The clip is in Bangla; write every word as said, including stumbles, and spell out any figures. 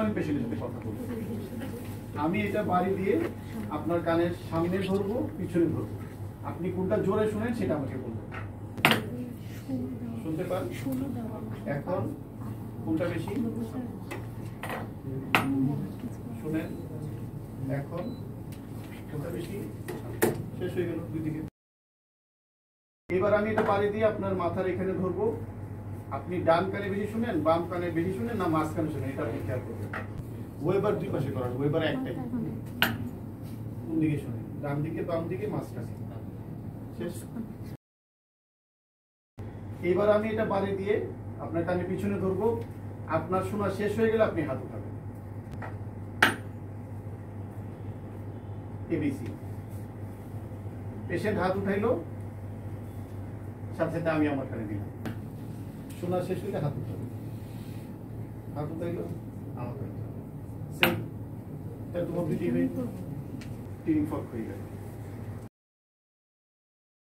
আমি পেশেন্টের সাথে কথা বলবো। আমি এটা বাড়ি দিয়ে আপনার কানের সামনে ধরবো, পিছনে ধরবো, আপনি কোনটা জোরে শুনেন সেটা আমাকে বলবেন। শুনতে পান? এখন কোনটা বেশি শুনেন? এখন কোনটা বেশি? শেষ হয়ে গেল দুই দিকে। এবার আমি এটা বাড়ি দিয়ে আপনার মাথার এখানে ধরবো, আপনি ডান কানে বেশি শুনেন, বাম কানে বেশি শুনেন, না মাঝখানে শুনেন, এটা আপনি খেয়াল করবেন। ওয়েবার দুই পাশে করান, ওয়েবার একটাই। কোন দিকে শুনেন? ডান দিকে, বাম দিকে, মাঝখানে। শেষ। এবার আমি এটা বাড়ি দিয়ে আপনার কানে পিছনে ধরবো, আপনার শোনা শেষ হয়ে গেলে আপনি হাত উঠাবেন। এবিসি। পেশেন্ট হাত উঠাইলো, সাথে সাথে আমি আমার কানে দিলাম। শোনা শেষ হইলে হাত উঠাবে, হাত উঠাইলো আমার কানে সেম। তাহলে তোমার দুইটি টিউনিং ফর্ক হয়ে গেল।